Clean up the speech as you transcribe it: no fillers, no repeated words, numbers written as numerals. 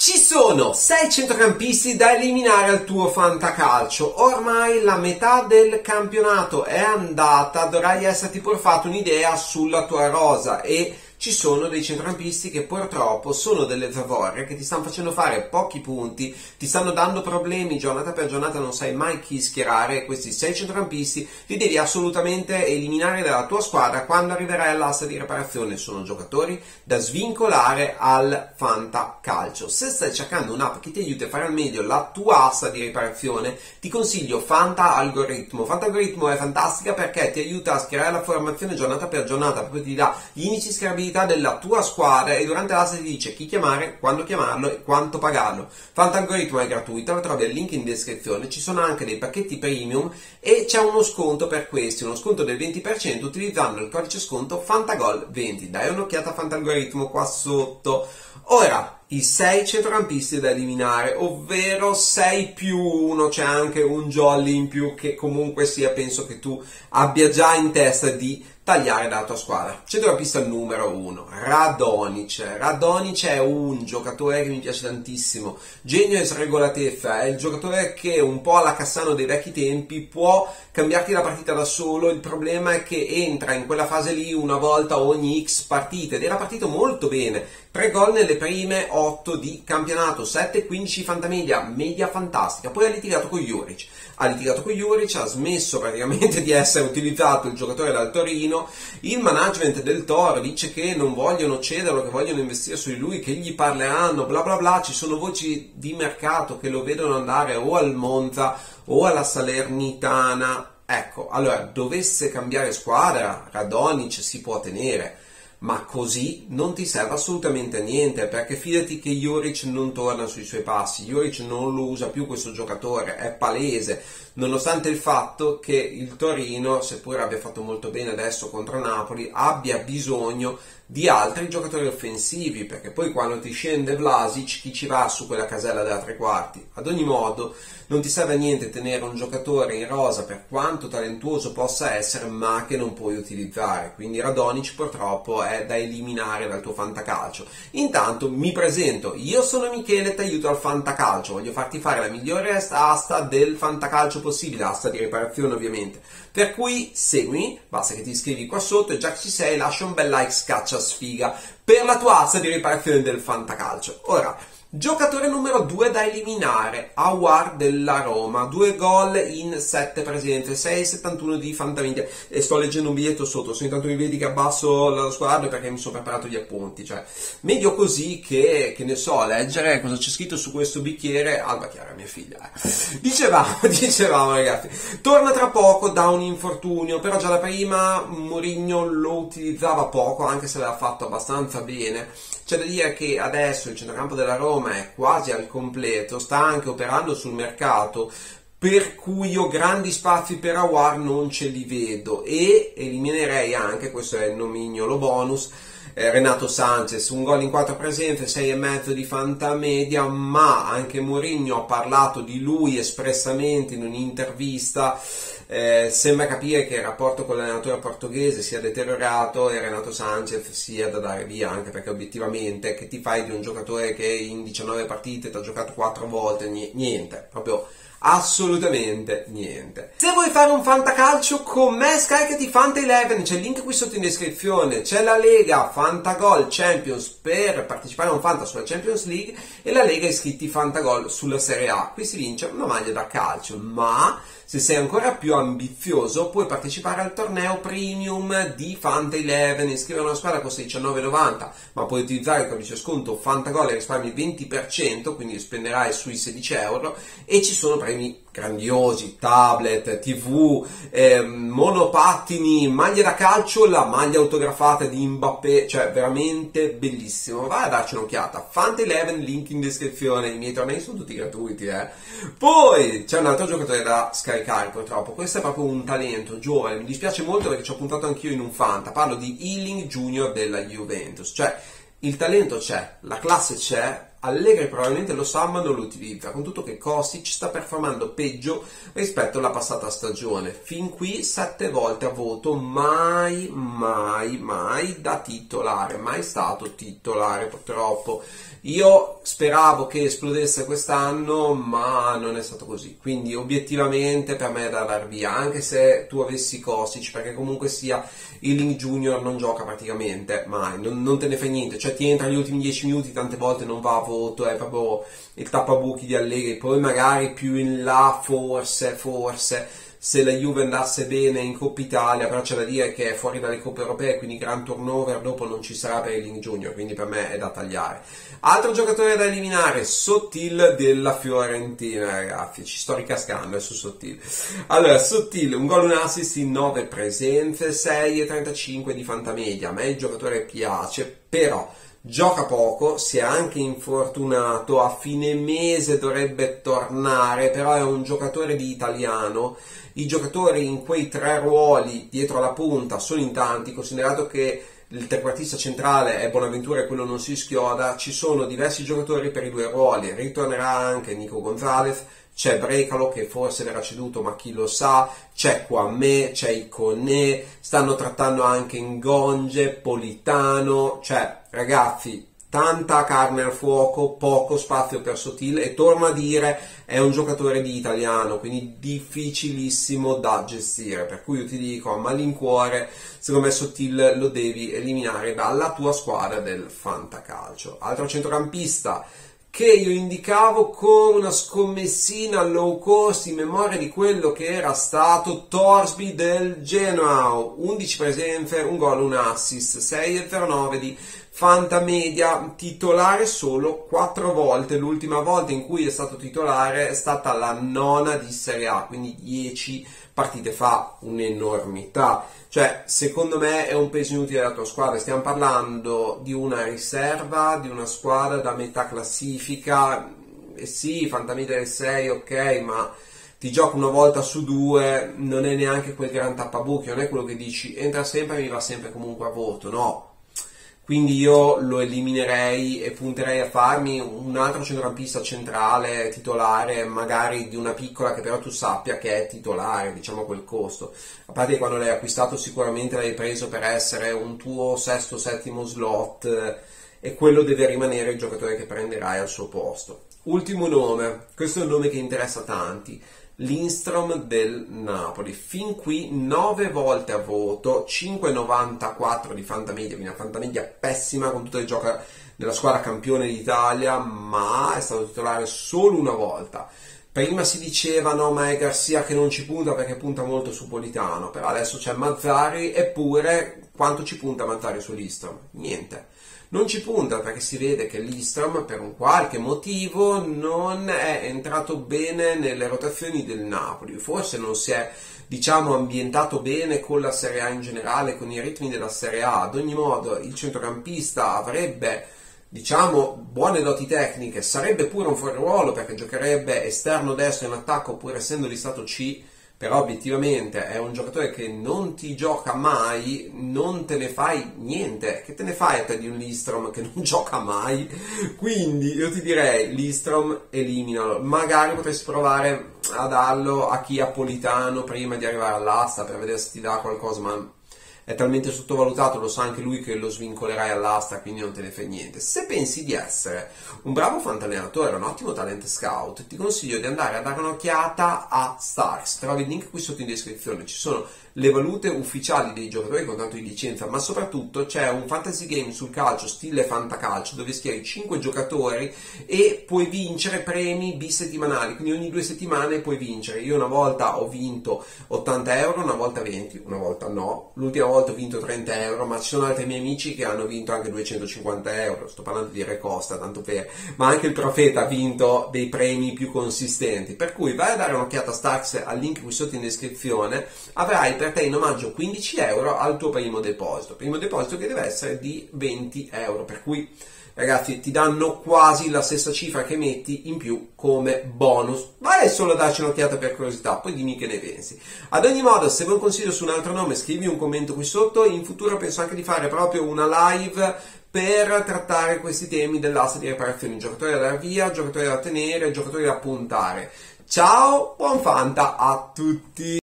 Ci sono 6 centrocampisti da eliminare al tuo fantacalcio. Ormai la metà del campionato è andata, dovrai esserti pur fatto un'idea sulla tua rosa e ci sono dei centrocampisti che purtroppo sono delle zavorre che ti stanno facendo fare pochi punti, ti stanno dando problemi giornata per giornata, non sai mai chi schierare. Questi 6 centrocampisti li devi assolutamente eliminare dalla tua squadra quando arriverai all'asta di riparazione. Sono giocatori da svincolare al fantacalcio. Se stai cercando un'app che ti aiuti a fare al meglio la tua asta di riparazione, ti consiglio Fanta Algoritmo. Fanta Algoritmo è fantastica perché ti aiuta a schierare la formazione giornata per giornata, proprio ti dà gli indici di schierabilità della tua squadra e durante l'asta ti dice chi chiamare, quando chiamarlo e quanto pagarlo. Fanta Algoritmo è gratuito, lo trovi al link in descrizione. Ci sono anche dei pacchetti premium e c'è uno sconto per questi, uno sconto del 20% utilizzando il codice sconto FANTAGOL20. Dai un'occhiata a Fanta Algoritmo qua sotto. Ora, i 6 centrocampisti da eliminare, ovvero 6 più 1, c'è anche un jolly in più che comunque sia, penso che tu abbia già in testa di tagliare dalla tua squadra. Centrocampista numero 1, Radonjic. Radonjic è un giocatore che mi piace tantissimo, genio e sregolatezza, è il giocatore che un po' alla Cassano dei vecchi tempi può cambiarti la partita da solo. Il problema è che entra in quella fase lì una volta ogni X partite ed era partito molto bene, 3 gol nelle prime 8 di campionato, 7-15 fantamedia, media fantastica. Poi ha litigato con Juric, ha smesso praticamente di essere utilizzato il giocatore dal Torino. Il management del Toro dice che non vogliono cederlo, che vogliono investire su di lui, che gli parleranno, bla bla bla. Ci sono voci di mercato che lo vedono andare o al Monza o alla Salernitana. Ecco, allora, dovesse cambiare squadra, Radonjic si può tenere, ma così non ti serve assolutamente a niente, perché fidati che Juric non torna sui suoi passi. Juric non lo usa più questo giocatore, è palese, nonostante il fatto che il Torino, seppur abbia fatto molto bene adesso contro Napoli, abbia bisogno di altri giocatori offensivi, perché poi quando ti scende Vlasic, chi ci va su quella casella della tre quarti? Ad ogni modo non ti serve a niente tenere un giocatore in rosa, per quanto talentuoso possa essere, ma che non puoi utilizzare. Quindi Radonjic purtroppo è da eliminare dal tuo fantacalcio. Intanto mi presento, io sono Michele, ti aiuto al fantacalcio, voglio farti fare la migliore asta del fantacalcio possibile, asta di riparazione ovviamente, per cui seguimi, basta che ti iscrivi qua sotto e già che ci sei lascia un bel like scaccia sfiga per la tua asta di riparazione del fantacalcio. Ora, giocatore numero 2 da eliminare, Aouar della Roma, 2 gol in 7 presenze, 6,71 di fantamedia, e sto leggendo un biglietto sotto, se intanto mi vedi che abbasso lo sguardo perché mi sono preparato gli appunti, cioè meglio così che ne so, leggere cosa c'è scritto su questo bicchiere. Alba Chiara, mia figlia. Dicevamo ragazzi, torna tra poco da un infortunio, però già da prima Mourinho lo utilizzava poco, anche se l'aveva fatto abbastanza bene. C'è da dire che adesso il centrocampo della Roma è quasi al completo, sta anche operando sul mercato, per cui io grandi spazi per Aouar non ce li vedo, e eliminerei anche, questo è il nomignolo bonus, Renato Sanchez, 1 gol in 4 presenze, 6,5 di fantamedia, ma anche Mourinho ha parlato di lui espressamente in un'intervista. Sembra capire che il rapporto con l'allenatore portoghese sia deteriorato e Renato Sanchez sia da dare via, anche perché obiettivamente che ti fai di un giocatore che in 19 partite ti ha giocato 4 volte, niente, proprio assolutamente niente. Se vuoi fare un fantacalcio con me, scaricati Fanta 11, c'è il link qui sotto in descrizione, c'è la Lega Fantagol Champions per partecipare a un Fanta sulla Champions League e la Lega Iscritti Fantagol sulla Serie A. Qui si vince una maglia da calcio, ma se sei ancora più ambizioso puoi partecipare al torneo premium di Fanta 11, iscrivere una squadra costa 19,90, ma puoi utilizzare il codice sconto Fantagol e risparmi 20%, quindi spenderai sui 16 euro e ci sono premi grandiosi, tablet, TV, monopattini, maglie da calcio, la maglia autografata di Mbappé, cioè veramente bellissimo. Vai a darci un'occhiata, Fanta 11, link in descrizione, i miei tornei sono tutti gratuiti. Poi c'è un altro giocatore da scaricare purtroppo, questo è proprio un talento giovane, mi dispiace molto perché ci ho puntato anch'io in un Fanta, parlo di Ealing Junior della Juventus, cioè il talento c'è, la classe c'è, Allegri probabilmente lo sa ma non lo utilizza, con tutto che Kostic sta performando peggio rispetto alla passata stagione. Fin qui 7 volte a voto, mai da titolare, mai stato titolare purtroppo. Io speravo che esplodesse quest'anno, ma non è stato così. Quindi obiettivamente per me è da dar via, anche se tu avessi Kostic, perché comunque sia il Link Junior non gioca praticamente mai, non te ne fai niente, cioè ti entra gli ultimi 10 minuti, tante volte non va a voto, è proprio il tappabuchi di Allegri. Poi magari più in là forse se la Juve andasse bene in Coppa Italia, però c'è da dire che è fuori dalle coppe europee, quindi gran turnover dopo non ci sarà per il Link Junior, quindi per me è da tagliare. Altro giocatore da eliminare, Sottil della Fiorentina, ragazzi, ci sto ricascando su Sottil. Allora, Sottil, un gol, un assist in 9 presenze, 6,35 di fantamedia. A me il giocatore piace, però gioca poco, si è anche infortunato, a fine mese dovrebbe tornare, però è un giocatore di italiano. I giocatori in quei 3 ruoli dietro la punta sono in tanti, considerato che il trequartista centrale è Bonaventura e quello non si schioda, ci sono diversi giocatori per i 2 ruoli, ritornerà anche Nico Gonzalez, c'è Brecalo che forse verrà ceduto ma chi lo sa, c'è Kwame, c'è Iconé, stanno trattando anche Ngonge, Politano, cioè ragazzi tanta carne al fuoco, poco spazio per Sottil, e torno a dire è un giocatore di italiano, quindi difficilissimo da gestire, per cui io ti dico a malincuore, secondo me Sottil lo devi eliminare dalla tua squadra del fantacalcio. Altro centrocampista che io indicavo con una scommessina low cost in memoria di quello che era stato Torsby del Genoa, 11 presenze, un gol, un assist, 6,09 di fantamedia, titolare solo 4 volte, l'ultima volta in cui è stato titolare è stata la 9ª di Serie A, quindi 10 partite fa, un'enormità. Cioè, secondo me è un peso inutile della tua squadra, stiamo parlando di una riserva, di una squadra da metà classifica, e sì, fantamedia del 6, ok, ma ti gioca una volta su 2, non è neanche quel gran tappabuchi, non è quello che dici, entra sempre e mi va sempre comunque a voto, no. Quindi io lo eliminerei e punterei a farmi un altro centrocampista centrale, titolare, magari di una piccola che però tu sappia che è titolare, diciamo quel costo. A parte che quando l'hai acquistato sicuramente l'hai preso per essere un tuo sesto, settimo slot, e quello deve rimanere il giocatore che prenderai al suo posto. Ultimo nome, questo è un nome che interessa a tanti. Lindstrom del Napoli, fin qui 9 volte a voto, 5,94 di fantamedia, quindi una fantamedia pessima, con tutto che gioca nella squadra campione d'Italia, ma è stato titolare solo una volta. Prima si diceva no, ma è Garcia che non ci punta perché punta molto su Politano, però adesso c'è Mazzarri, eppure quanto ci punta Mazzarri su Lindstrom? Niente. Non ci punta perché si vede che Lindstrom per un qualche motivo non è entrato bene nelle rotazioni del Napoli, forse non si è, diciamo, ambientato bene con la Serie A in generale, con i ritmi della Serie A. Ad ogni modo il centrocampista avrebbe, diciamo, buone doti tecniche, sarebbe pure un fuoriruolo perché giocherebbe esterno destro in attacco pur essendo listato C, però obiettivamente è un giocatore che non ti gioca mai, non te ne fai niente. Che te ne fai a te di un Lindstrom che non gioca mai? Quindi io ti direi Lindstrom eliminalo, magari potresti provare a darlo a chi ha Politano prima di arrivare all'asta per vedere se ti dà qualcosa, ma è talmente sottovalutato, lo sa anche lui, che lo svincolerai all'asta, quindi non te ne fai niente. Se pensi di essere un bravo fantallenatore, un ottimo talent scout, ti consiglio di andare a dare un'occhiata a Starks. Trovi il link qui sotto in descrizione, ci sono le valute ufficiali dei giocatori con tanto di licenza, ma soprattutto c'è un fantasy game sul calcio stile fantacalcio dove schieri 5 giocatori e puoi vincere premi bisettimanali, quindi ogni 2 settimane puoi vincere. Io una volta ho vinto 80 euro, una volta 20, una volta no, l'ultima volta ho vinto 30 euro, ma ci sono altri miei amici che hanno vinto anche 250 euro, sto parlando di Re Costa, tanto per, ma anche il Profeta ha vinto dei premi più consistenti, per cui vai a dare un'occhiata a Starks al link qui sotto in descrizione, avrai per te in omaggio 15 euro al tuo primo deposito che deve essere di 20 euro, per cui ragazzi ti danno quasi la stessa cifra che metti in più come bonus. Vai solo a darci un'occhiata per curiosità, poi dimmi che ne pensi. Ad ogni modo, se vuoi un consiglio su un altro nome, scrivi un commento qui sotto. In futuro penso anche di fare proprio una live per trattare questi temi dell'asta di riparazione, giocatori da dar via, giocatori da tenere, giocatori da puntare. Ciao, buon Fanta a tutti!